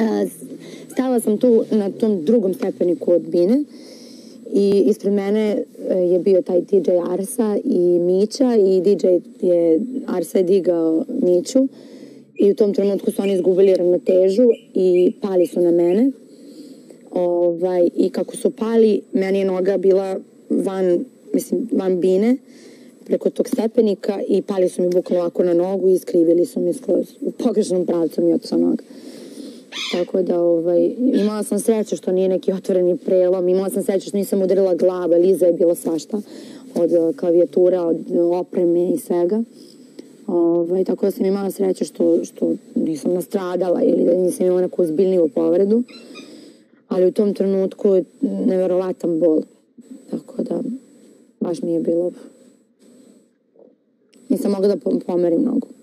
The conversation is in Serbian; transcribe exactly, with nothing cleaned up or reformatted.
Stala sam tu na tom drugom stepeniku od bine i ispred mene je bio taj D J Arsa i Mića i D J je, Arsa je digao Miću i u tom trenutku su oni izgubili ravnotežu i pali su na mene. Ovaj, I kako su pali, meni je noga bila van, mislim, van bine, preko tog stepenika i pali su mi bukvalno ovako na nogu i iskrivili su mi skroz. U pogrešnom pravcu mi je otišla noga. Tako da, ovaj, imala sam sreće što nije neki otvoreni prelom, imala sam sreće što nisam udarila glava, Liza je bila svašta, od klavijatura, od opreme i svega. Ovaj, tako da sam imala sreće što, što nisam nastradala ili da nisam imala neku ozbiljniju povredu. Ali u tom trenutku je neverovatan bol. Tako da, baš mi je bilo... Nisam mogla da pomerim nogu.